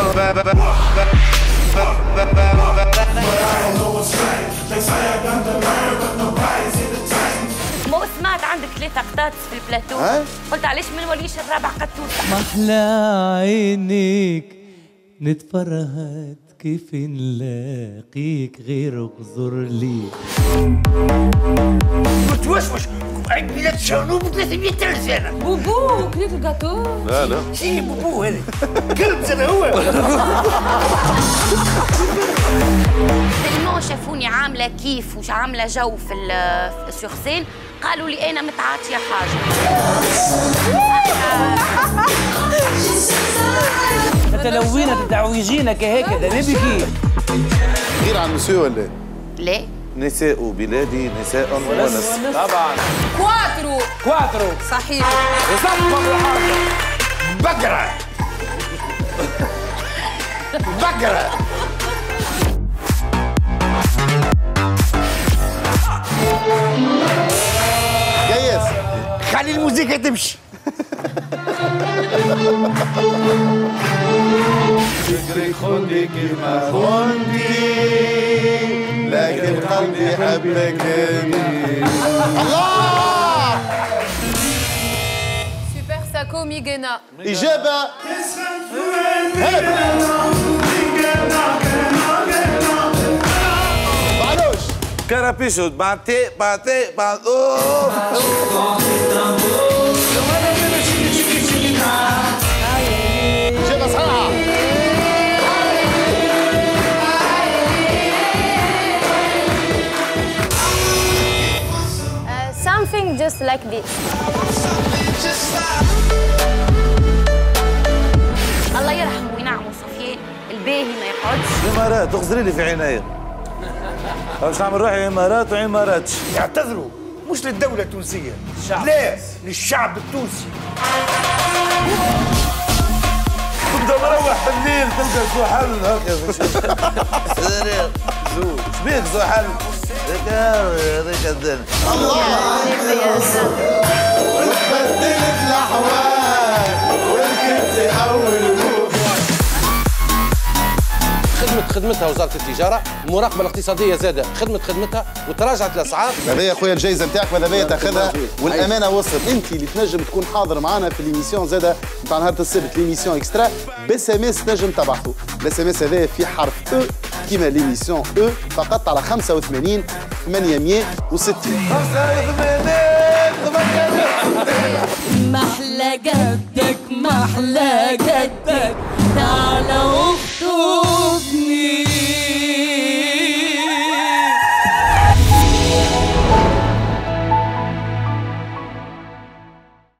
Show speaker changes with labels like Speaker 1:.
Speaker 1: مو سمعت عندك 3 قطاطس في البلاتو؟ قلت علاش ما نوليش الرابع قطوطة؟
Speaker 2: محلى عينيك نتفرهد كيف نلاقيك غير اغزر لي.
Speaker 3: وتوشوش عيد ميلاد شرنوب 300 رسالة.
Speaker 1: بوبو كليت الجاتو؟
Speaker 4: لا
Speaker 3: شي بوبو هذا كلب زاد هو.
Speaker 1: تلمو شافوني عاملة كيف وش عاملة جو في السوغسين قالوا لي أنا متعاطية حاجة.
Speaker 2: انت لو وين تدعويجينا كهيك ده نبي كيف؟
Speaker 4: غير عن مسيو ولا
Speaker 1: لا
Speaker 4: نساء بلادي نساء ونس.
Speaker 2: طبعا كواترو
Speaker 5: صحيح.
Speaker 2: وصفق الحاجة
Speaker 3: بقرة بقرة.
Speaker 4: جيس
Speaker 3: خلي الموسيقى تمشي.
Speaker 4: فكري خدي كما خنتي لكن قلبي حبك الله.
Speaker 5: سوبر ساكو ميغينا.
Speaker 4: إجابة معلوش كرابيشو باتي إجابة صحيحة.
Speaker 5: Something just like this.
Speaker 1: الله يرحمه وينعمه سفيان الباهي ما يقعدش.
Speaker 4: إمارات اغزري لي في عناية. باش نعمل روحي إمارات وإماراتش.
Speaker 3: يعتذروا مش للدولة التونسية، لا للشعب التونسي.
Speaker 4: تبدا مروح بالليل تلقى زحل هكا. شبيك زحل؟ هذيك الدنيا. الله وتبدلت الأحوال وركبت أول
Speaker 6: خدمتها وزارة التجارة، المراقبة الاقتصادية زادة خدمتها وتراجعت الأسعار.
Speaker 4: هذا يا خويا الجائزة نتاعك ماذا بيا تاخذها والأمانة وصلت. أنت اللي تنجم تكون حاضر معنا في الإيميسيون زادة نتاع نهار السبت الإيميسيون إكسترا بس ام اس تنجم تبعثوا. الاس ام اس هذايا في حرف او كيما ليميسيون او فقط على 85 860.
Speaker 2: محلى جدك محلى جدك